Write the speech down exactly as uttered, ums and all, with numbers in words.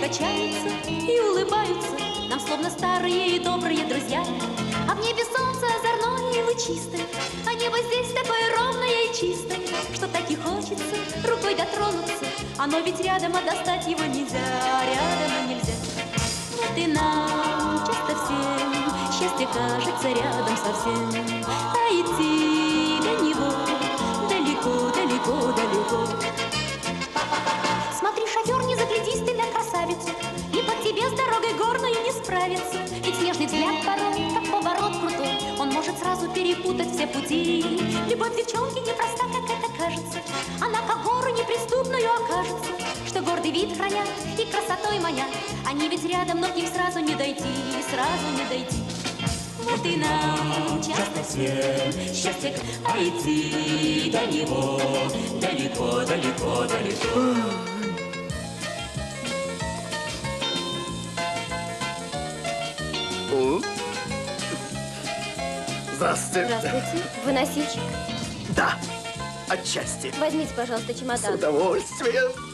качаются и улыбаются нам, словно старые и добрые друзья. А в небе солнце озорное и лучистое, а небо здесь такое ровное и чистое, что так и хочется рукой дотронуться. Оно ведь рядом, а достать его нельзя, рядом и нельзя. Вот и нам часто всем счастье кажется рядом совсем, а идти до него далеко, далеко, далеко. Смотри, шофер, не заглядись ты на красавицу, и под тебе с дорогой горной не справится. Ведь снежный взгляд порой, как поворот крутой, он может сразу перепутать все пути. Любовь девчонки непроста, как это кажется, она как гору неприступную окажется, что гордый вид хранят и красотой манят. Они ведь рядом, но к ним сразу не дойти, сразу не дойти. Вот и нам часто всем счастье, а идти до него далеко, далеко, далеко. Здравствуйте. Здравствуйте. Вы носильщик? Да, отчасти. Возьмите, пожалуйста, С чемодан. удовольствием.